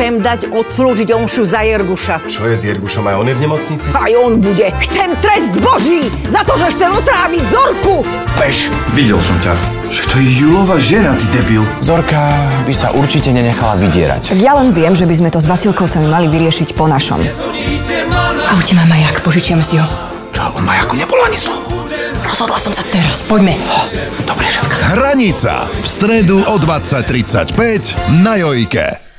Chcem dať odslúžiť omšu za Jerguša. Čo je s Jergušom? Aj on je v nemocnici? Aj on bude. Chcem trest Boží za to, že chcem otráviť Zorku. Peš. Videl som ťa. Že to je Julova žena, ty debil. Zorka by sa určite nenechala vydierať. Tak ja len viem, že by sme to s Vasilkovcami mali vyriešiť po našom. Aute má majak, požičiame si ho. Čo, o majaku nebolo ani slovo. Rozhodla som sa teraz, poďme. Dobre, šéfka. Hranica v stredu o 20:35 na Jojke.